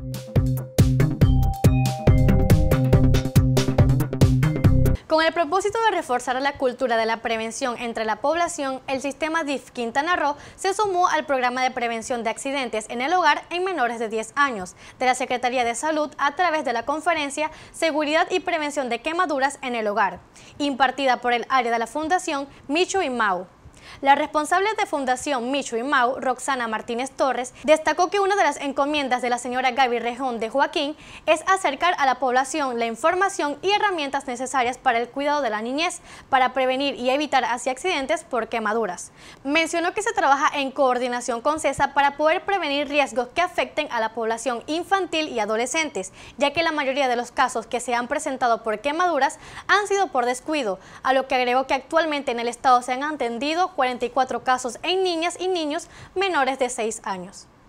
Con el propósito de reforzar la cultura de la prevención entre la población, el sistema DIF Quintana Roo se sumó al programa de prevención de accidentes en el hogar en menores de 10 años de la Secretaría de Salud a través de la conferencia Seguridad y Prevención de Quemaduras en el Hogar, impartida por el área de la Fundación Michu y Mau. La responsable de Fundación Michu y Mau, Roxana Martínez Torres, destacó que una de las encomiendas de la señora Gaby Rejón de Joaquín es acercar a la población la información y herramientas necesarias para el cuidado de la niñez, para prevenir y evitar así accidentes por quemaduras. Mencionó que se trabaja en coordinación con CESA para poder prevenir riesgos que afecten a la población infantil y adolescentes, ya que la mayoría de los casos que se han presentado por quemaduras han sido por descuido, a lo que agregó que actualmente en el estado se han atendido 44 casos en niñas y niños menores de 6 años.